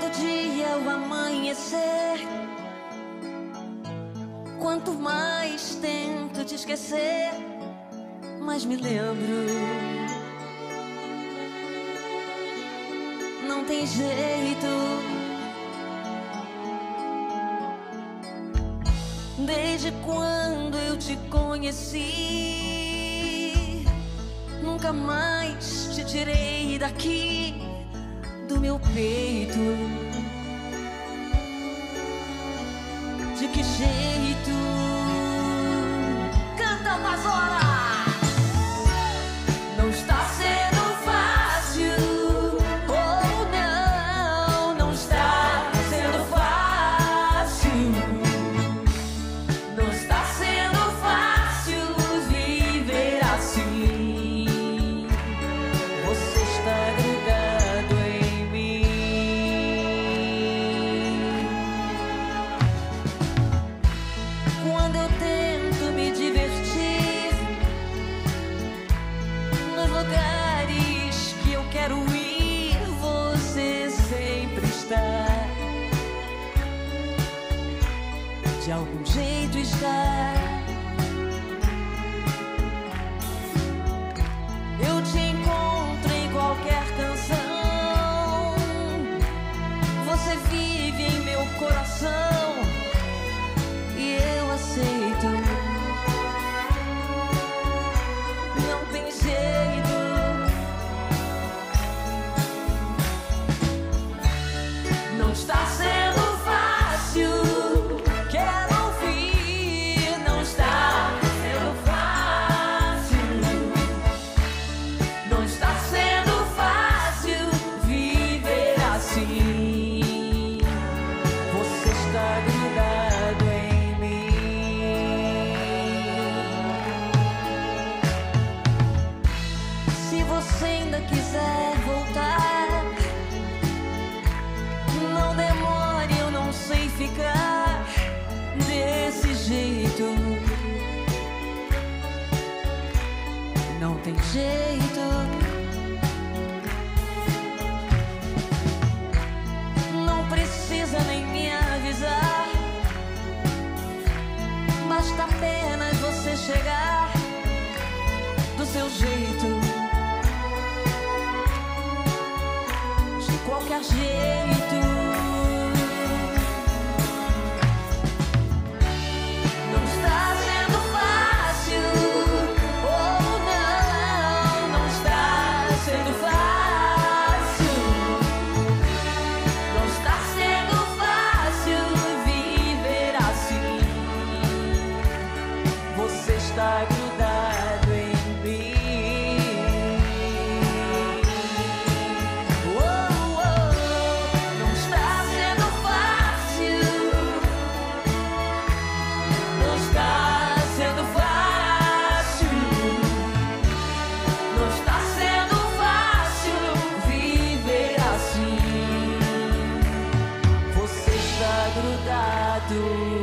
todo dia ao amanhecer, quanto mais tento te esquecer, mais me lembro. Não tem jeito. Desde quando eu te conheci, nunca mais te tirei daqui do meu peito. De que jeito? Canta, Mazora! Não está sendo fácil. Oh não, não está sendo fácil. Não está sendo fácil viver assim. Você está grudado em mim. Quando eu tento me divertir nos lugares que eu quero ir, você sempre está. De algum jeito está. Eu te encontro em qualquer canção. Você vive em meu coração e eu aceito. Não tem jeito. Não está sendo fácil. Quero ouvir. Não está sendo fácil. Não está sendo fácil viver assim. Você está grudado em mim. Se você ainda quiser voltar, não demore, eu não sei ficar desse jeito. Não tem jeito. Não precisa nem me avisar. Basta apenas você chegar do seu jeito. De qualquer jeito. Não está sendo fácil. Oh não, não está sendo fácil. Não está sendo fácil viver assim. Você está grudado em mim. Oh, oh, não está sendo fácil. Não está sendo fácil. Não está sendo fácil viver assim. Você está grudado